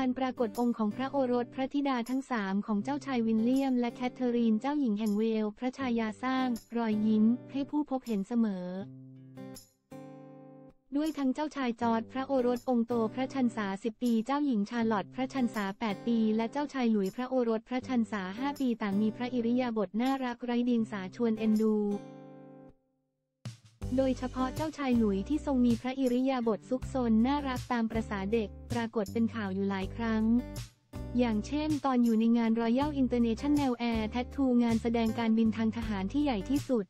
ปรากฏองค์ของพระโอรสพระธิดาทั้งสามของเจ้าชายวิลเลียมและแคทเธอรีนเจ้าหญิงแห่งเวลส์พระชายาสร้างรอยยิ้มให้ผู้พบเห็นเสมอด้วยทั้งเจ้าชายจอร์จพระโอรสองค์โตพระชันษา10 ปีเจ้าหญิงชาร์ลอตพระชันษา8 ปีและเจ้าชายหลุยส์พระโอรสพระชันษา5 ปีต่างมีพระอิริยาบถน่ารักไร้เดียงสาชวนเอ็นดูโดยเฉพาะเจ้าชายหลุยส์ที่ทรงมีพระอิริยาบถซุกซนน่ารักตามประสาเด็กปรากฏเป็นข่าวอยู่หลายครั้งอย่างเช่นตอนอยู่ในงาน Royal International Air Tattoo งานแสดงการบินทางทหารที่ใหญ่ที่สุด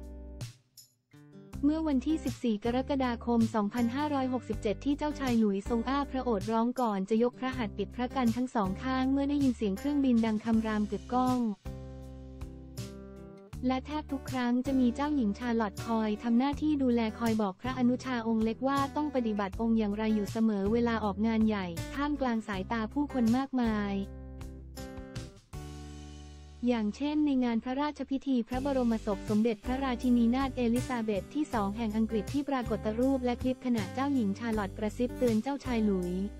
เมื่อวันที่ 14 กรกฎาคม 2567 ที่เจ้าชายหลุยส์ทรงอ้าพระโอษฐ์ร้องก่อนจะยกพระหัตถ์ปิดพระกันทั้งสองข้างเมื่อได้ยินเสียงเครื่องบินดังคำรามกึกก้องและแทบทุกครั้งจะมีเจ้าหญิงชาร์ลอตคอยทำหน้าที่ดูแลคอยบอกพระอนุชาองค์เล็กว่าต้องปฏิบัติองค์อย่างไรอยู่เสมอเวลาออกงานใหญ่ท่ามกลางสายตาผู้คนมากมายอย่างเช่นในงานพระราชพิธีพระบรมศพสมเด็จพระราชินีนาถเอลิซาเบธที่ 2 แห่งอังกฤษที่ปรากฏรูปและคลิปขณะเจ้าหญิงชาร์ลอตกระซิบเตือนเจ้าชายหลุยส์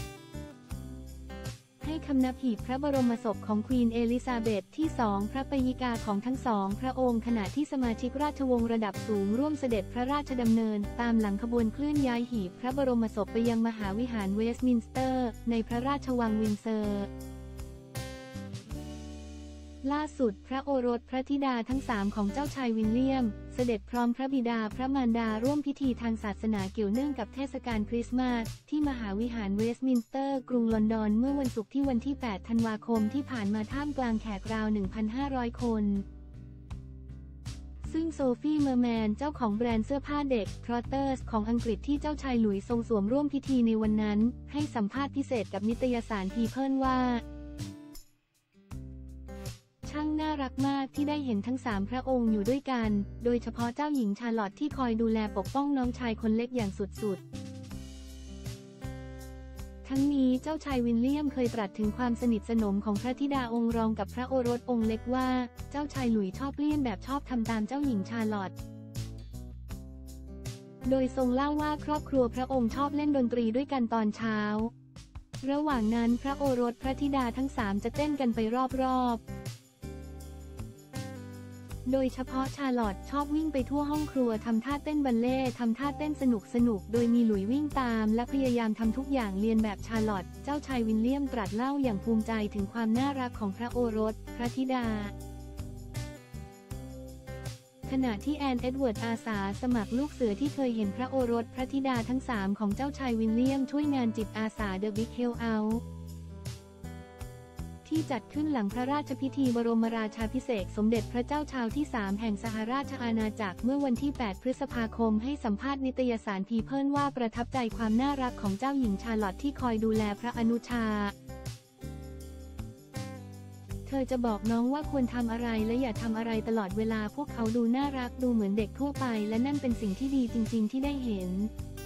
ให้คำนับหีบพระบรมศพของควีนเอลิซาเบธที่ 2พระปยิกาของทั้งสองพระองค์ขณะที่สมาชิกราชวงศ์ระดับสูงร่วมเสด็จพระราชดำเนินตามหลังขบวนเคลื่อนย้ายหีบพระบรมศพไปยังมหาวิหารเวสต์มินสเตอร์ในพระราชวังวินเซอร์ล่าสุดพระโอรสพระธิดาทั้งสามของเจ้าชายวิลเลียมเสด็จพร้อมพระบิดาพระมารดาร่วมพิธีทางศาสนาเกี่ยวเนื่องกับเทศกาลคริสต์มาสที่มหาวิหารเวสต์มินสเตอร์กรุงลอนดอนเมื่อวันศุกร์ที่วันที่ 8 ธันวาคมที่ผ่านมาท่ามกลางแขกราว 1,500 คนซึ่งโซฟี่เมอร์แมนเจ้าของแบรนด์เสื้อผ้าเด็กทรอตเตอร์สของอังกฤษที่เจ้าชายหลุยส์ทรงสวมร่วมพิธีในวันนั้นให้สัมภาษณ์พิเศษกับนิตยสารพีเพิลว่าช่างน่ารักมากที่ได้เห็นทั้ง3พระองค์อยู่ด้วยกันโดยเฉพาะเจ้าหญิงชาร์ลอตที่คอยดูแลปกป้องน้องชายคนเล็กอย่างสุดๆทั้งนี้เจ้าชายวิลเลียมเคยตรัสถึงความสนิทสนมของพระธิดาองค์รองกับพระโอรสองค์เล็กว่าเจ้าชายหลุยส์ชอบเลียนแบบชอบทำตามเจ้าหญิงชาร์ลอตโดยทรงเล่าว่าครอบครัวพระองค์ชอบเล่นดนตรีด้วยกันตอนเช้าระหว่างนั้นพระโอรสพระธิดาทั้ง3จะเต้นกันไปรอบๆโดยเฉพาะชาร์ลอตชอบวิ่งไปทั่วห้องครัวทำท่าเต้นบัลเล่ต์ทำท่าเต้นสนุกโดยมีหลุยส์วิ่งตามและพยายามทำทุกอย่างเลียนแบบชาร์ลอตเจ้าชายวิลเลียมตรัสเล่าอย่างภูมิใจถึงความน่ารักของพระโอรสพระธิดาขณะที่แอนเอ็ดเวิร์ดอาสาสมัครลูกเสือที่เคยเห็นพระโอรสพระธิดาทั้ง3ของเจ้าชายวิลเลียมช่วยงานจิตอาสา The Big Help Outที่จัดขึ้นหลังพระราชพิธีบรมราชาภิเษกสมเด็จพระเจ้าชาวที่ 3 แห่งสหราชอาณาจักรเมื่อวันที่ 8 พฤษภาคมให้สัมภาษณ์นิตยสารพีเพิลว่าประทับใจความน่ารักของเจ้าหญิงชาร์ลอตที่คอยดูแลพระอนุชาเธอจะบอกน้องว่าควรทำอะไรและอย่าทำอะไรตลอดเวลาพวกเขาดูน่ารักดูเหมือนเด็กทั่วไปและนั่นเป็นสิ่งที่ดีจริงๆที่ได้เห็น